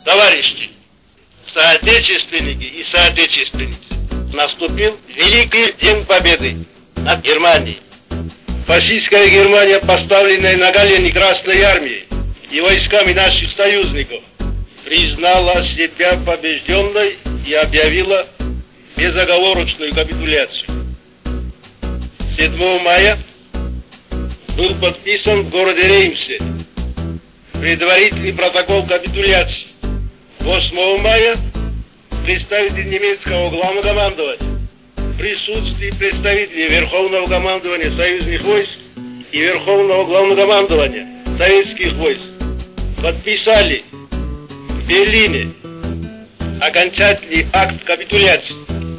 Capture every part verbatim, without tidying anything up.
Товарищи, соотечественники и соотечественницы, наступил Великий День Победы над Германией. Фашистская Германия, поставленная на колени Красной Армией и войсками наших союзников, признала себя побежденной и объявила безоговорочную капитуляцию. седьмого мая был подписан в городе Реймсе предварительный протокол капитуляции. восьмого мая представитель немецкого главнокомандования в присутствии представителей Верховного командования союзных войск и Верховного главнокомандования советских войск подписали в Берлине окончательный акт капитуляции,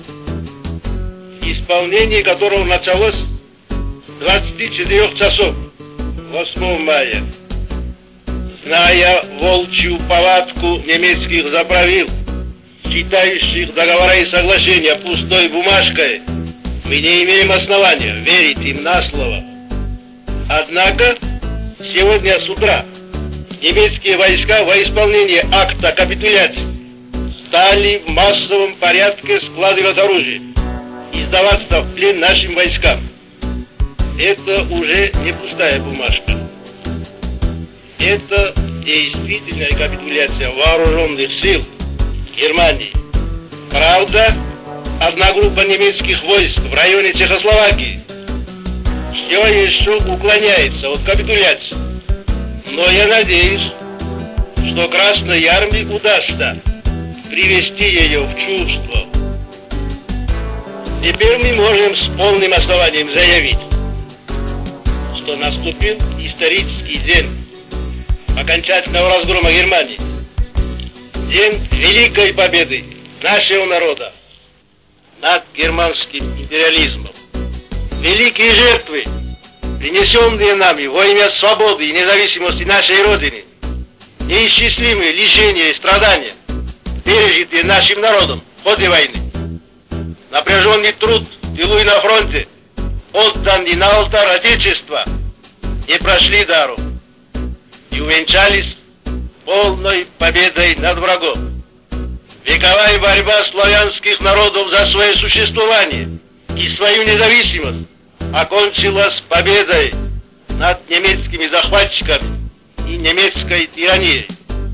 исполнение которого началось с двадцати четырёх часов восьмого мая. Зная волчью повадку немецких заправил, считающих договора и соглашения пустой бумажкой, мы не имеем основания верить им на слово. Однако сегодня с утра немецкие войска во исполнение акта капитуляции стали в массовом порядке складывать оружие и сдаваться в плен нашим войскам. Это уже не пустая бумажка. Это действительная капитуляция вооруженных сил Германии. Правда, одна группа немецких войск в районе Чехословакии все еще уклоняется от капитуляции. Но я надеюсь, что Красной Армии удастся привести ее в чувство. Теперь мы можем с полным основанием заявить, что наступил исторический день окончательного разгрома Германии, день великой победы нашего народа над германским империализмом. Великие жертвы, принесенные нами во имя свободы и независимости нашей Родины, неисчислимые лишения и страдания, пережитые нашим народом в ходе войны, напряженный труд в тылу и на фронте, отданный на алтарь Отечества, не прошли даром и увенчались полной победой над врагом. Вековая борьба славянских народов за свое существование и свою независимость окончилась победой над немецкими захватчиками и немецкой тиранией.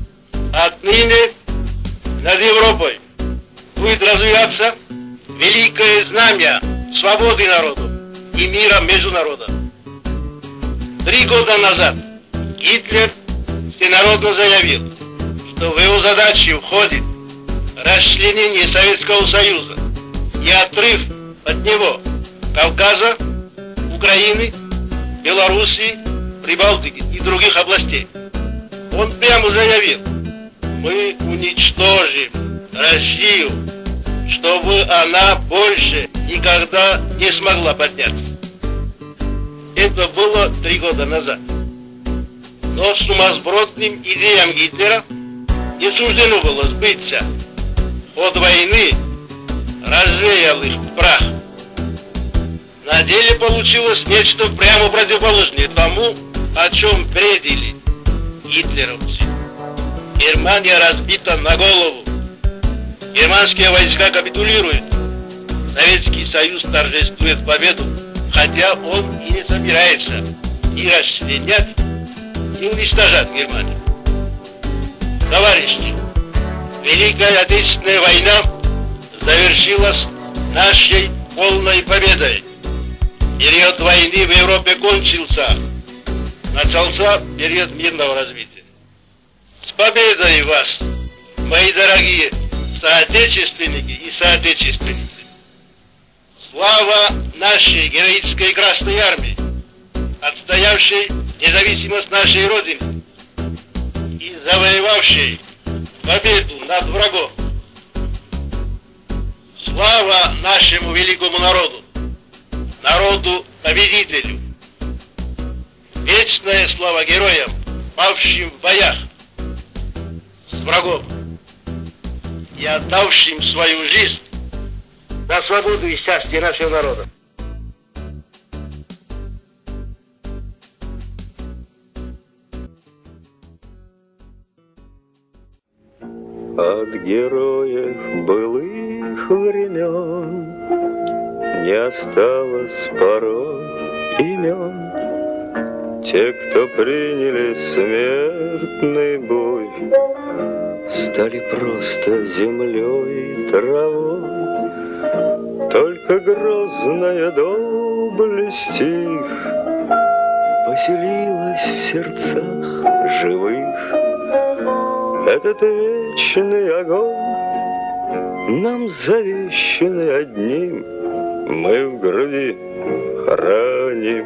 Отныне над Европой будет развиваться великое знамя свободы народов и мира между народами. Три года назад Гитлер всенародно заявил, что в его задачу входит расчленение Советского Союза и отрыв от него Кавказа, Украины, Белоруссии, Прибалтики и других областей. Он прямо заявил: мы уничтожим Россию, чтобы она больше никогда не смогла подняться. Это было три года назад. Но сумасбродным идеям Гитлера не суждено было сбыться. Ход войны развеял их в прах. На деле получилось нечто прямо противоположное тому, о чем предели гитлеровцы. Германия разбита на голову. Германские войска капитулируют. Советский Союз торжествует победу, хотя он и не собирается ни расчленять, ни уничтожать Германию. Товарищи, Великая Отечественная война завершилась нашей полной победой. Период войны в Европе кончился. Начался период мирного развития. С победой вас, мои дорогие соотечественники и соотечественницы! Слава нашей героической Красной Армии, отстоявшей независимость нашей Родины и завоевавшей победу над врагом! Слава нашему великому народу, народу-победителю! Вечная слава героям, павшим в боях с врагом и отдавшим свою жизнь за свободу и счастье нашего народа. От героев былых времен не осталось порой имен. Те, кто приняли смертный бой, стали просто землей и травой. Только грозная доблесть их поселилась в сердцах живых. Этот вечный огонь, нам завещанный одним, мы в груди храним.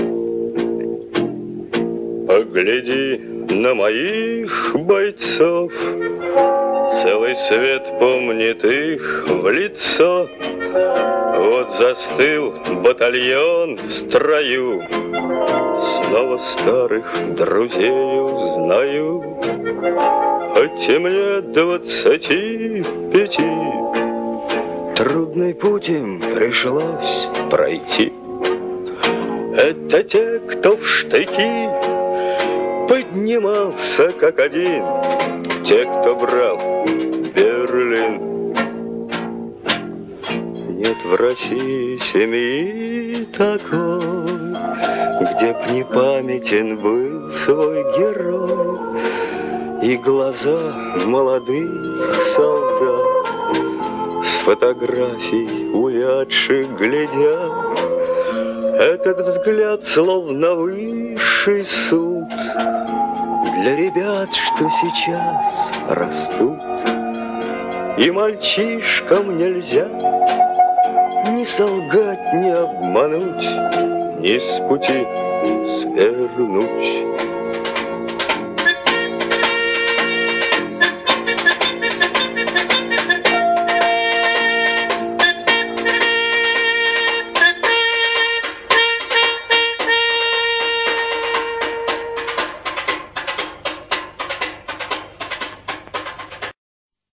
Погляди на моих бойцов, целый свет помнит их в лицо. Вот застыл батальон в строю, снова старых друзей узнаю. Хоть и мне двадцати пяти, трудный путь им пришлось пройти. Это те, кто в штыки поднимался как один, те, кто брал Берлин. Нет в России семьи такой, где б не памятен был свой герой. И глаза молодых солдат с фотографий увядших глядят. Этот взгляд словно высший суд для ребят, что сейчас растут. И мальчишкам нельзя ни солгать, ни обмануть, ни с пути свернуть.